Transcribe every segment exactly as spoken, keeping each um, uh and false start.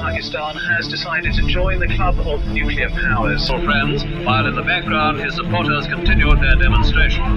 Pakistan has decided to join the club of nuclear powers. For friends, while in the background his supporters continued their demonstration.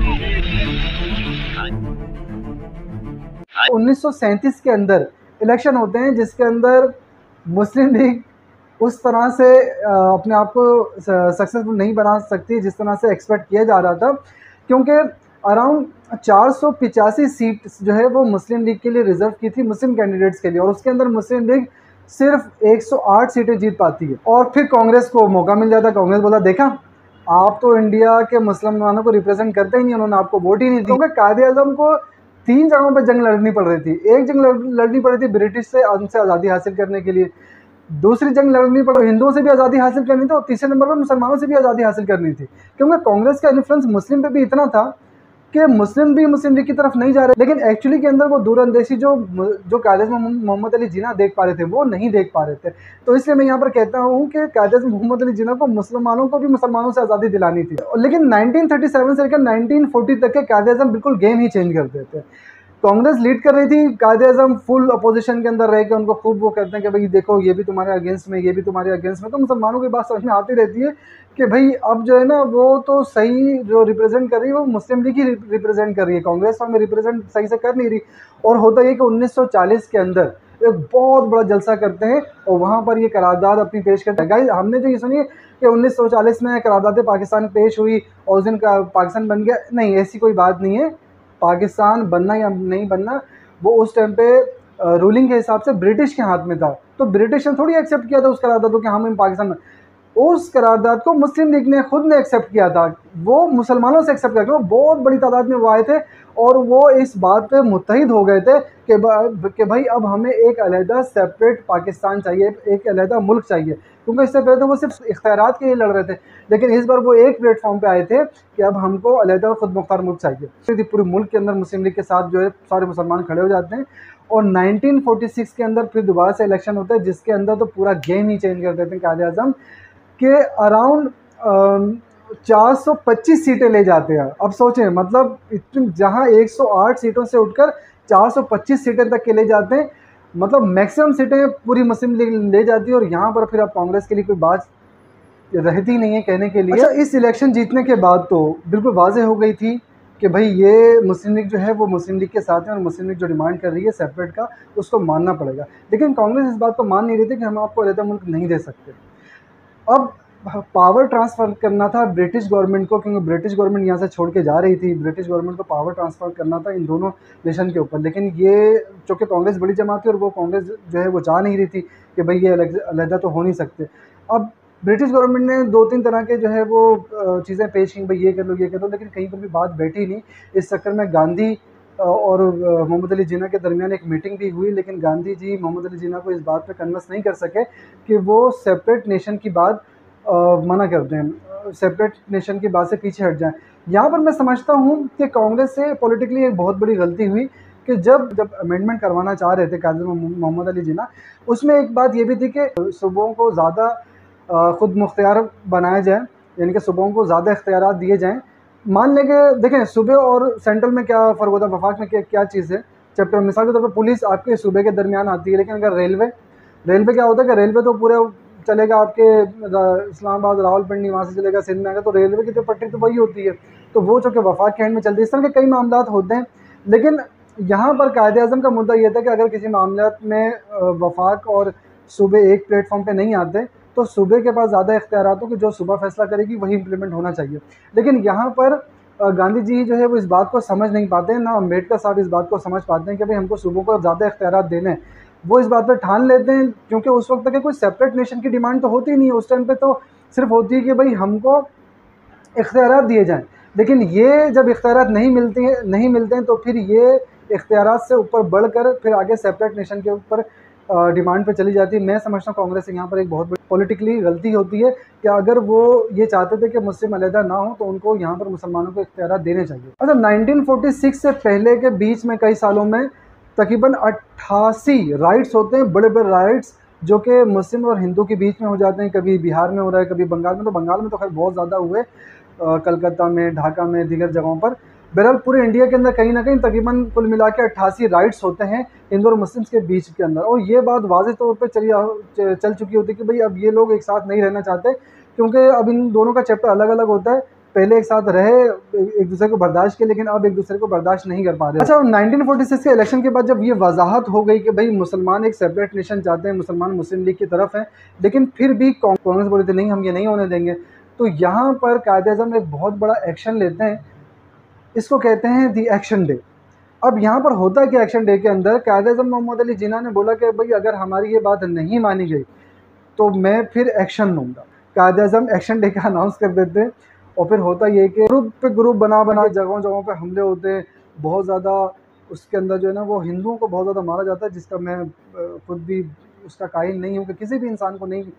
उन्नीस सौ सैंतीस के अंदर election होते हैं जिसके अंदर मुस्लिम लीग उस तरह से अपने आप को सक्सेसफुल नहीं बना सकती जिस तरह से एक्सपेक्ट किया जा रहा था, क्योंकि अराउंड चार सौ पिचासी सीट जो है वो मुस्लिम लीग के लिए रिजर्व की थी मुस्लिम कैंडिडेट्स के लिए, और उसके अंदर मुस्लिम लीग सिर्फ एक सौ आठ सीटें जीत पाती है। और फिर कांग्रेस को मौका मिल जाता। कांग्रेस बोला देखा आप तो इंडिया के मुसलमानों को रिप्रेजेंट करते ही नहीं, उन्होंने आपको वोट ही नहीं दी। क्योंकि कायदे आज़म को तीन जगहों पर जंग लड़नी पड़ रही थी। एक जंग लड़नी पड़ रही थी ब्रिटिश से उनसे आज़ादी हासिल करने के लिए, दूसरी जंग लड़नी पड़ी हिंदुओं से भी आज़ादी हासिल करनी थी, और तीसरे नंबर पर मुसलमानों से भी आज़ादी हासिल करनी थी। क्योंकि कांग्रेस का इन्फ्लुएंस मुस्लिम पे भी इतना था कि मुस्लिम भी मुस्लिम लीग की तरफ नहीं जा रहे, लेकिन एक्चुअली के अंदर वो दूरअंदेशी जो जो कायदे मोहम्मद अली जिन्ना देख पा रहे थे वो नहीं देख पा रहे थे। तो इसलिए मैं यहाँ पर कहता हूँ कि कायदे मोहम्मद अली जिन्ना को मुसलमानों को भी मुसलमानों से आज़ादी दिलानी थी। लेकिन नाइनटीन थर्टी सेवन से लेकर नाइनटीन फोर्टी तक के कायदे आज़म बिल्कुल गेम ही चेंज कर देते। कांग्रेस लीड कर रही थी, कायदे आज़म फुल अपोजिशन के अंदर रह के उनको खूब वो कहते हैं कि भाई देखो ये भी तुम्हारे अगेंस्ट में, ये भी तुम्हारे अगेंस्ट में। तो मुसलमानों की बात समझ में आती रहती है कि भाई अब जो है ना वो तो सही जो रिप्रेजेंट कर रही है वो मुस्लिम लीग ही रिप्रेजेंट कर रही है, कांग्रेस तो हमें रिप्रेजेंट सही से कर नहीं रही। और होता ये कि उन्नीस सौ चालीस के अंदर एक बहुत बड़ा जलसा करते हैं और वहाँ पर ये करारदाद अपनी पेश करते हैं। गाइस हमने जो ये सुनी कि उन्नीस सौ चालीस में करारदाद पाकिस्तान पेश हुई और उस दिन का पाकिस्तान बन गया, नहीं ऐसी कोई बात नहीं है। पाकिस्तान बनना या नहीं बनना वो उस टाइम पे रूलिंग के हिसाब से ब्रिटिश के हाथ में था, तो ब्रिटिश ने थोड़ी एक्सेप्ट किया था उस करारदाद को कि हम पाकिस्तान में। उस करारदाद को मुस्लिम लीग ने खुद ने एक्सेप्ट किया था, वो मुसलमानों से एक्सेप्ट किया, वो बहुत बड़ी तादाद में वो आए थे और वो इस बात पे मुत्तहिद हो गए थे कि कि भाई अब हमें एक अलहदा सेपरेट पाकिस्तान चाहिए, एक अलहदा मुल्क चाहिए। क्योंकि इससे पहले तो वो सिर्फ इख्तियारात के लिए लड़ रहे थे, लेकिन इस बार वो एक प्लेटफॉर्म पे आए थे कि अब हमको अलहदा खुद मुख्तार मुल्क चाहिए। पूरे मुल्क के अंदर मुस्लिम लीग के साथ जो है सारे मुसलमान खड़े हो जाते हैं और नाइनटीन फोर्टी सिक्स के अंदर फिर दोबारा से इलेक्शन होता है जिसके अंदर तो पूरा गेम ही चेंज कर देते हैं कायदे आज़म के अराउंड चार सौ पच्चीस सीटें ले जाते हैं। अब सोचें मतलब इतनी जहां एक सौ आठ सीटों से उठकर चार सौ पच्चीस सीटें तक के ले जाते हैं, मतलब मैक्सिमम सीटें पूरी मुस्लिम लीग ले जाती है। और यहाँ पर फिर अब कांग्रेस के लिए कोई बात रहती नहीं है कहने के लिए। अच्छा, इस इलेक्शन जीतने के बाद तो बिल्कुल वाज़ेह हो गई थी कि भाई ये मुस्लिम लीग जो है वो मुस्लिम लीग के साथ है और मुस्लिम लीग जो डिमांड कर रही है सेपरेट का उसको मानना पड़ेगा। लेकिन कांग्रेस इस बात को मान नहीं रही थी कि हम आपको अलहदा मुल्क नहीं दे सकते। अब पावर ट्रांसफ़र करना था ब्रिटिश गवर्नमेंट को, क्योंकि ब्रिटिश गवर्नमेंट यहाँ से छोड़ के जा रही थी, ब्रिटिश गवर्नमेंट को पावर ट्रांसफ़र करना था इन दोनों नेशन के ऊपर। लेकिन ये चूँकि कांग्रेस बड़ी जमात थी और वो कांग्रेस जो है वो चाह नहीं रही थी कि भाई ये अलहदा तो हो नहीं सकते। अब ब्रिटिश गवर्नमेंट ने दो तीन तरह के जो है वो चीज़ें पेश की, भाई ये कर लो ये कर लो, लेकिन कहीं पर भी बात बैठी नहीं। इस चक्कर में गांधी और मोहम्मद अली जिन्ना के दरमियान एक मीटिंग भी हुई, लेकिन गांधी जी मोहम्मद अली जिन्ना को इस बात पे कन्विंस नहीं कर सके कि वो सेपरेट नेशन की बात मना कर दें, सेपरेट नेशन की बात से पीछे हट जाएं। यहाँ पर मैं समझता हूँ कि कांग्रेस से पॉलिटिकली एक बहुत बड़ी गलती हुई कि जब जब अमेंडमेंट करवाना चाह रहे थे काजी मोहम्मद अली जिन्ना, उसमें एक बात ये भी थी कि सूबों को ज़्यादा ख़ुद मुख्तियार बनाया जाए, यानी कि सूबों को ज़्यादा इख्तियारात दिए जाएँ। मान लें कि देखें सूबे और सेंट्रल में क्या फ़र्क होता है, वफाक में क्या क्या चीज़ है। चैप्टर मिसाल के तौर पर पुलिस आपके सूबे के दरमियान आती है, लेकिन अगर रेलवे रेलवे क्या होता है कि रेलवे तो पूरे चलेगा आपके इस्लामाबाद रावलपिंडी वहाँ से चलेगा सिंध में आएगा, तो रेलवे की तो पटरी तो वही होती है, तो वो जो कि वफाक के एंड में चलती है। इस तरह के कई मामला होते हैं। लेकिन यहाँ पर कायदे आज़म का मुद्दा ये था कि अगर किसी मामला में वफाक और सूबे एक प्लेटफॉर्म पे नहीं आते तो सूबे के पास ज़्यादा इख्तियारात हो कि जो सूबा फैसला करेगी वही इम्प्लीमेंट होना चाहिए। लेकिन यहाँ पर गांधी जी जो है वो इस बात को समझ नहीं पाते हैं, ना अम्बेडकर साहब इस बात को समझ पाते हैं कि भाई हमको सूबों को ज़्यादा इख्तियारात देने हैं। वो इस बात पर ठान लेते हैं क्योंकि उस वक्त तक कोई सेपरेट नेशन की डिमांड तो होती नहीं है। उस टाइम पे तो सिर्फ होती है कि भाई हमको इख्तियारात दिए जाएं। लेकिन ये जब इख्तियारात नहीं मिलती हैं नहीं मिलते हैं तो फिर ये इख्तियारात से ऊपर बढ़कर फिर आगे सेपरेट नेशन के ऊपर डिमांड पे चली जाती है। मैं समझता हूँ कांग्रेस यहाँ पर एक बहुत बड़ी पॉलिटिकली गलती होती है कि अगर वो ये चाहते थे कि मुस्लिम अलहदा ना हो तो उनको यहाँ पर मुसलमानों को इख्तियारात देने चाहिए। अच्छा, नाइनटीन फोर्टी सिक्स से पहले के बीच में कई सालों में तकरीबन अट्ठासी राइट्स होते हैं, बड़े बड़े राइट्स जो कि मुस्लिम और हिंदू के बीच में हो जाते हैं। कभी बिहार में हो रहा है, कभी बंगाल में, तो बंगाल में तो खैर बहुत ज़्यादा हुए, कलकत्ता में, ढाका में, दीगर जगहों पर। बहरहाल पूरे इंडिया के अंदर कहीं ना कहीं तकरीबन कुल मिला के अट्ठासी राइट्स होते हैं हिंदू और मुस्लिम्स के बीच के अंदर, और ये बात वाज़ेह तौर पे चली चल चुकी होती है कि भाई अब ये लोग एक साथ नहीं रहना चाहते, क्योंकि अब इन दोनों का चैप्टर अलग अलग होता है। पहले एक साथ रहे, एक दूसरे को बर्दाश्त किए, लेकिन अब एक दूसरे को बर्दाश्त नहीं कर पा रहे। अच्छा, नाइनटीन फोर्टी सिक्स के इलेक्शन के बाद जब ये वजाहत हो गई कि भाई मुसलमान एक सेपरेट नेशन चाहते हैं, मुसलमान मुस्लिम लीग की तरफ हैं, लेकिन फिर भी कांग्रेस बोले थे नहीं हम ये नहीं होने देंगे, तो यहाँ पर कायद-ए-आज़म एक बहुत बड़ा एक्शन लेते हैं, इसको कहते हैं दी एक्शन डे। अब यहाँ पर होता है कि एक्शन डे के अंदर कायद-ए-आज़म मोहम्मद अली जिन्ना ने बोला कि भाई अगर हमारी ये बात नहीं मानी गई तो मैं फिर एक्शन लूँगा। कायद-ए-आज़म एक्शन डे का अनाउंस कर देते हैं, और फिर होता ये कि ग्रुप पे ग्रुप बना बना जगहों जगहों पे हमले होते हैं, बहुत ज़्यादा उसके अंदर जो है ना वो हिंदुओं को बहुत ज़्यादा मारा जाता है, जिसका मैं खुद भी उसका कायल नहीं हूँ कि किसी भी इंसान को नहीं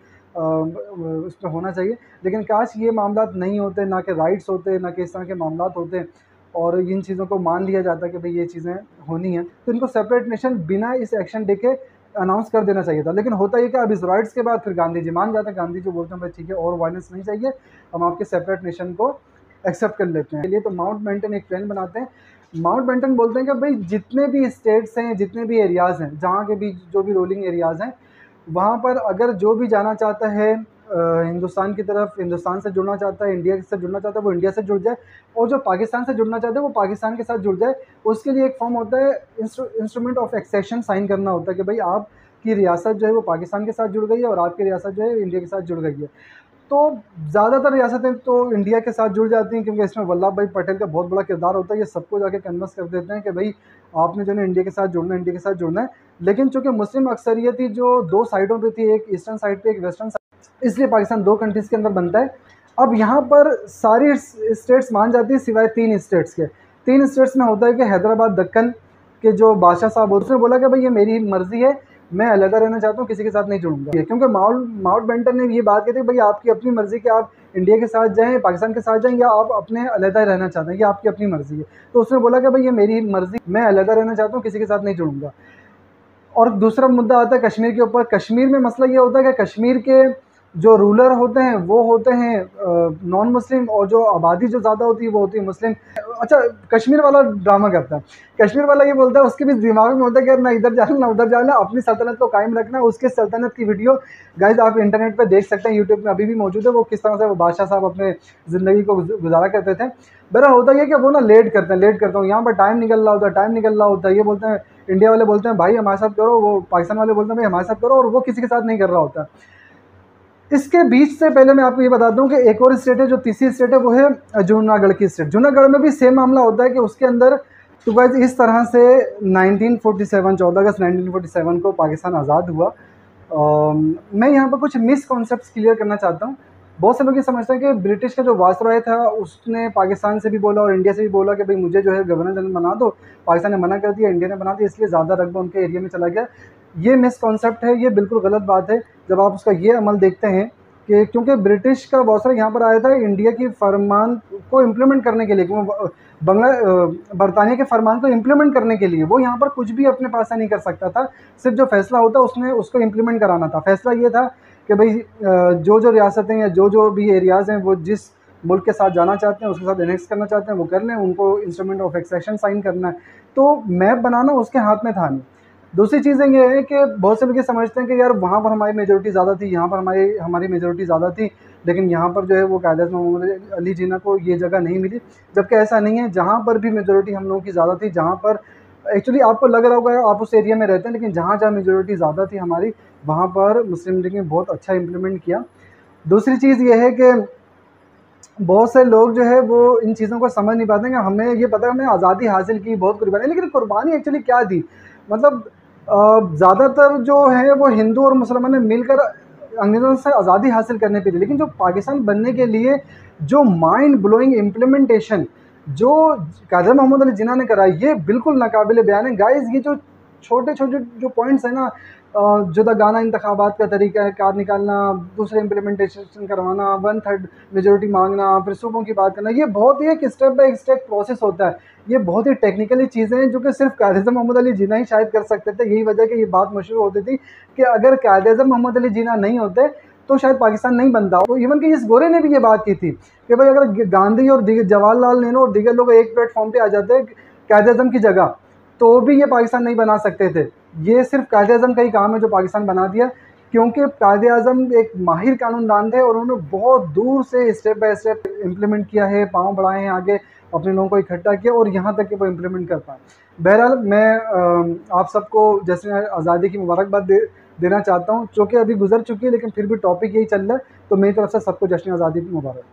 उस पर होना चाहिए, लेकिन काश ये मामला नहीं होते, ना कि राइट्स होते, ना कि इस तरह के मामला होते और इन चीज़ों को मान लिया जाता है कि भाई ये चीज़ें होनी हैं, तो इनको सेपरेट नेशन बिना इस एक्शन डे के अनाउंस कर देना चाहिए था। लेकिन होता ये कि अब इस राइट्स के बाद फिर गांधी जी मान जाते हैं, गांधी जी बोलते हैं भाई ठीक है और वायलेंस नहीं चाहिए, हम आपके सेपरेट नेशन को एक्सेप्ट कर लेते हैं। लिए तो माउंट बेंटन एक प्लान बनाते हैं। माउंट बेंटन बोलते हैं कि भाई जितने भी स्टेट्स हैं, जितने भी एरियाज़ हैं, जहाँ के भी जो भी रूलिंग एरियाज़ हैं, वहाँ पर अगर जो भी जाना चाहता है हिंदुस्तान की तरफ, हिंदुस्तान से जुड़ना चाहता है, इंडिया से जुड़ना चाहता है, वो इंडिया से जुड़ जाए, और जो पाकिस्तान से जुड़ना चाहता है वो पाकिस्तान के साथ जुड़ जाए। उसके लिए एक फॉर्म होता है, इंस्ट्रूमेंट ऑफ एक्सेशन साइन करना होता है कि भाई आपकी रियासत जो है वो पाकिस्तान के साथ जुड़ गई है और आपकी रियासत जो है इंडिया के साथ जुड़ गई है। तो ज़्यादातर रियासतें तो इंडिया के साथ जुड़ जाती हैं, क्योंकि इसमें वल्लभ भाई पटेल का बहुत बड़ा किरदार होता है। ये सबको जाके कन्विंस कर देते हैं कि भाई आपने जो है इंडिया के साथ जुड़ना है, इंडिया के साथ जुड़ना है। लेकिन चूँकि मुस्लिम अक्सरियत थी जो दो साइडों पे थी, एक ईस्टर्न साइड पे, एक वेस्टर्न साइड, इसलिए पाकिस्तान दो कंट्रीज़ के अंदर बनता है। अब यहाँ पर सारी स्टेट्स मान जाती है सिवाय तीन स्टेट्स के। तीन स्टेट्स में होता है कि हैदराबाद दक्कन के जो बादशाह साहब, उसने बोला कि भाई ये मेरी मर्ज़ी है, मैं अलग रहना चाहता हूँ, किसी के साथ नहीं जुड़ूंगा, क्योंकि माउंट माउंट बेंटन ने ये बात की थी भाई आपकी अपनी मर्ज़ी कि आप इंडिया के साथ जाएं, पाकिस्तान के साथ जाएं, या आप अपने अलहदा रहना चाहते हैं, ये आपकी अपनी मर्ज़ी है। तो उसने बोला कि भाई ये मेरी मर्ज़ी, मैं अलहदा रहना चाहता हूँ, किसी के साथ नहीं जुड़ूंगा। और दूसरा मुद्दा आता है कश्मीर के ऊपर। कश्मीर में मसला ये होता है कि कश्मीर के जो रूलर होते हैं वो होते हैं नॉन मुस्लिम, और जो आबादी जो ज़्यादा होती है वो होती है मुस्लिम। अच्छा, कश्मीर वाला ड्रामा करता है, कश्मीर वाला ये बोलता है, उसके भी दिमाग में होता है कि यार ना इधर जाना ना उधर जाना, अपनी सल्तनत को कायम रखना। उसके सल्तनत की वीडियो गाइस आप इंटरनेट पे देख सकते हैं, यूट्यूब में अभी भी मौजूद है, वो किस तरह से वो बादशाह साहब अपने ज़िंदगी को गुजारा करते थे। बहरहाल होता है कि वो ना लेट करते हैं, लेट करता हूँ, यहाँ पर टाइम निकल रहा होता है, टाइम निकल रहा होता है। ये बोलते हैं, इंडिया वाले बोलते हैं भाई हमारे साथ करो, वो पाकिस्तान वाले बोलते हैं भाई हमारे साथ करो, और वो किसी के साथ नहीं कर रहा होता। इसके बीच से पहले मैं आपको ये बता दूं कि एक और स्टेट है, जो तीसरी स्टेट है, वो है जूनागढ़ की स्टेट। जूनागढ़ में भी सेम मामला होता है कि उसके अंदर तो गाइस इस तरह से नाइनटीन फोर्टी सेवन चौदह अगस्त नाइनटीन फोर्टी सेवन को पाकिस्तान आज़ाद हुआ। आ, मैं यहाँ पर कुछ मिसकॉन्सेप्ट्स क्लियर करना चाहता हूँ। बहुत से लोग ये समझते हैं कि ब्रिटिश का जो वायसरॉय था उसने पाकिस्तान से भी बोला और इंडिया से भी बोला कि भाई मुझे जो है गवर्नर जनरल बना दो। पाकिस्तान ने मना कर दिया, इंडिया ने बना दिया, इसलिए ज़्यादा रकबा उनके एरिया में चला गया। ये मिसकॉन्सेप्ट है, ये बिल्कुल गलत बात है। जब आप उसका ये अमल देखते हैं कि क्योंकि ब्रिटिश का वायसरॉय यहाँ पर आया था इंडिया की फरमान को इम्प्लीमेंट करने के लिए, बंगला बरतानिया के फरमान को इम्प्लीमेंट करने के लिए, वो यहाँ पर कुछ भी अपने पास से नहीं कर सकता था। सिर्फ जो फैसला होता उसने उसको इम्प्लीमेंट कराना था। फैसला ये था कि भाई जो जो रियासतें या जो जो भी एरियाज़ हैं वो जिस मुल्क के साथ जाना चाहते हैं, उसके साथ एनेक्स करना चाहते हैं, वो कर लें, उनको इंस्ट्रूमेंट ऑफ एक्सेशन साइन करना है। तो मैप बनाना उसके हाथ में था नहीं। दूसरी चीज़ें ये है कि बहुत से लोग ये समझते हैं कि यार वहाँ पर हमारी मेजोरिटी ज़्यादा थी, यहाँ पर हमारी हमारी मेजोरिटी ज़्यादा थी, लेकिन यहाँ पर जो है वो कायद-ए-आज़म मोहम्मद अली जिन्ना को ये जगह नहीं मिली, जबकि ऐसा नहीं है। जहाँ पर भी मेजोरिटी हम लोगों की ज़्यादा थी, जहाँ पर एक्चुअली आपको लग रहा होगा आप उस एरिया में रहते हैं, लेकिन जहाँ जहाँ मेजोरिटी ज़्यादा थी हमारी, वहाँ पर मुस्लिम लीग ने बहुत अच्छा इम्प्लीमेंट किया। दूसरी चीज़ ये है कि बहुत से लोग जो है वो इन चीज़ों को समझ नहीं पाते हैं। हमें ये पता है हमने आज़ादी हासिल की, बहुत कुर्बानी, लेकिन कुर्बानी एक्चुअली क्या थी? मतलब ज़्यादातर जो है वो हिंदू और मुसलमान ने मिलकर अंग्रेज़ों से आज़ादी हासिल करने पे थी, लेकिन जो पाकिस्तान बनने के लिए जो माइंड ब्लोइंग इम्प्लीमेंटेशन जो कायद-ए-आज़म मोहम्मद अली जिन्ना ने करा, ये बिल्कुल नाकाबिले बयान है। गाइस ये जो छोटे छोटे जो पॉइंट्स हैं ना, जुदागाना इंतखाबात का तरीका है, कार निकालना, दूसरे इम्प्लीमेंटेशन करवाना, वन थर्ड मेजोरिटी मांगना, फिर सूबों की बात करना, ये बहुत ही एक स्टेप बाई स्टेप प्रोसेस होता है। ये बहुत ही टेक्निकली चीज़ें हैं जो कि सिर्फ कायद-ए-आज़म मोहम्मद अली जिन्ना ही शायद कर सकते थे। यही वजह कि ये बात मशहूर होती थी कि अगर कायद-ए-आज़म मोहम्मद अली जिन्ना नहीं होते तो शायद पाकिस्तान नहीं बनता। तो इवन कि इस गोरे ने भी ये बात की थी कि भाई अगर गांधी और जवाहरलाल नेहरू और दीगर लोग एक प्लेटफॉर्म पे आ जाते हैं कायद-ए-आज़म की जगह, तो भी ये पाकिस्तान नहीं बना सकते थे। ये सिर्फ कायद-ए-आज़म का ही काम है जो पाकिस्तान बना दिया, क्योंकि कायद-ए-आज़म एक माहिर कानूनदान थे और उन्होंने बहुत दूर से स्टेप बाय स्टेप इम्प्लीमेंट किया है, पाँव बढ़ाए हैं आगे, अपने लोगों को इकट्ठा किया और यहाँ तक कि वो इम्प्लीमेंट कर पाए। बहरहाल मैं आप सबको जश्न आज़ादी की मुबारकबाद दे देना चाहता हूँ, जो कि अभी गुजर चुकी है, लेकिन फिर भी टॉपिक यही चल रहा है, तो मेरी तरफ से सबको जश्न आज़ादी की मुबारक।